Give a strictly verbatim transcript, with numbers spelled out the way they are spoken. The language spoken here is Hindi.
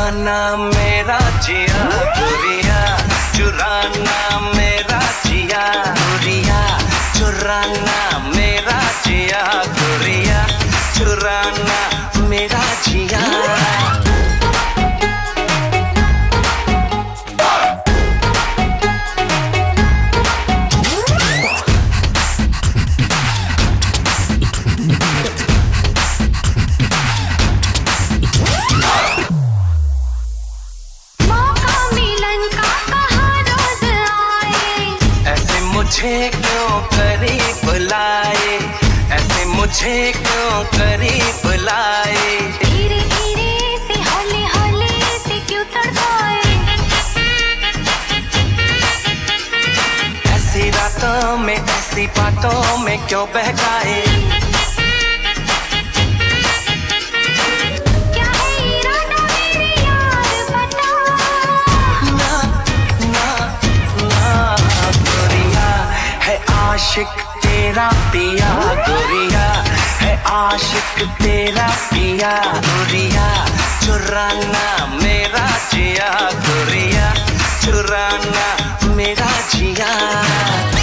चुराना मेरा जिया गोरिया, चुराना मेरा जिया गोरिया, चुराना मेरा जिया गोरिया, चुराना मेरा जिया। मुझे क्यों करीब बुलाए, ऐसे मुझे क्यों करीब बुलाए, धीरे धीरे से हौले हौले से क्यों तड़पाए, ऐसी रातों में ऐसी बातों में क्यों बहकाए। क्या है इरादा मेरे यार बता, ना ना ना गोरिया है आशिक तेरा पिया गोरिया, है आशिक तेरा पिया गोरिया, चुराना मेरा जिया गोरिया, चुराना मेरा जिया।